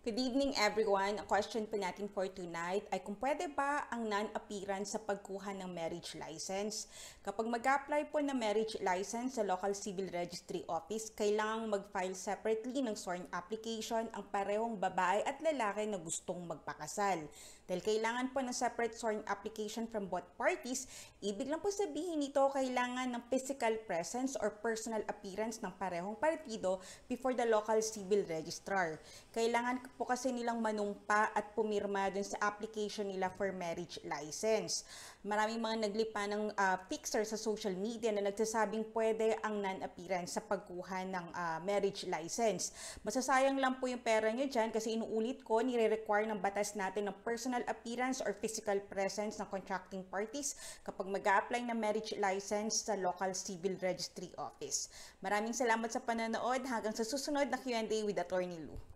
Good evening everyone. Ang question po natin for tonight ay kung pwede ba ang non-appearance sa pagkuha ng marriage license. Kapag mag-apply po ng marriage license sa local civil registry office, kailangang mag-file separately ng sworn application ang parehong babae at lalaki na gustong magpakasal. Dahil kailangan po ng separate sworn application from both parties, ibig lang po sabihin nito kailangan ng physical presence or personal appearance ng parehong partido before the local civil registrar. Kailangan po kasi nilang manumpa at pumirma dun sa application nila for marriage license. Maraming mga naglipa ng fixer sa social media na nagsasabing pwede ang non-appearance sa pagkuha ng marriage license. Masasayang lang po yung pera nyo dyan kasi inuulit ko, nire-require ng batas natin ng personal appearance or physical presence ng contracting parties kapag mag-a-apply ng marriage license sa local civil registry office. Maraming salamat sa panonood. Hanggang sa susunod na Q&A with Attorney Lou.